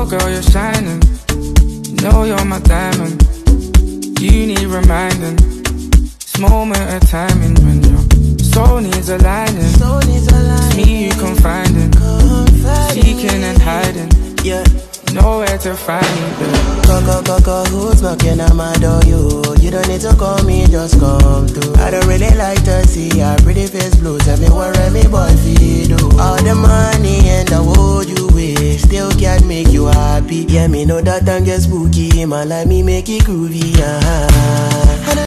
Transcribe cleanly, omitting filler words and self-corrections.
girl, you're shining. You know you're my diamond. You need reminding. This moment of timing when your soul needs aligning. It's me you confiding. Seeking and hiding. Yeah. Nowhere to find me, babe. Coco, who's knocking at my door? You don't need to call me, just come through. I don't really like to see your pretty face blue. Tell me what me boy feel do. All the money and the world you wish still can't make you happy. Yeah, me know that time get spooky. Man like me make it groovy,